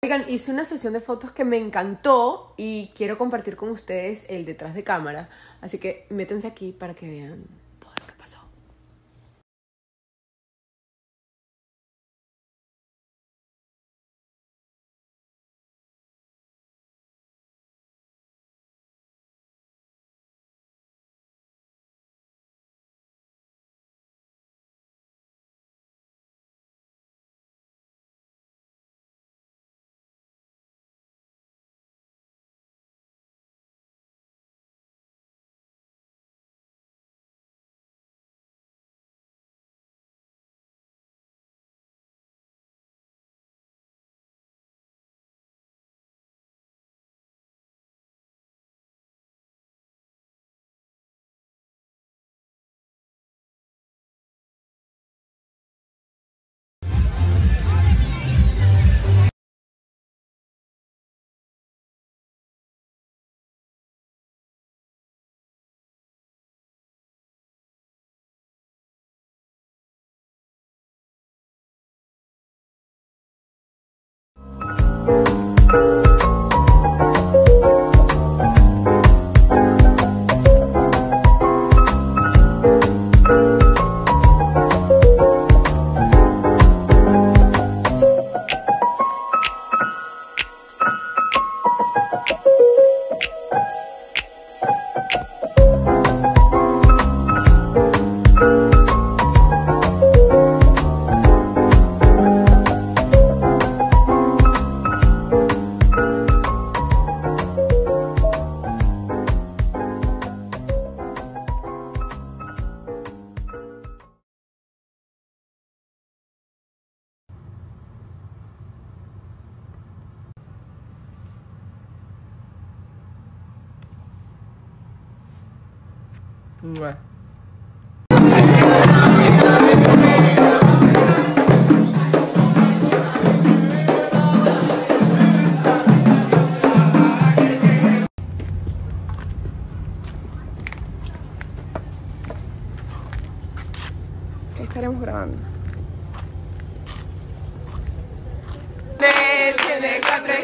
Oigan, hice una sesión de fotos que me encantó y quiero compartir con ustedes el detrás de cámara. Así que métanse aquí para que vean todo lo que pasó. Mua. ¿Qué estaremos grabando? Tiene 4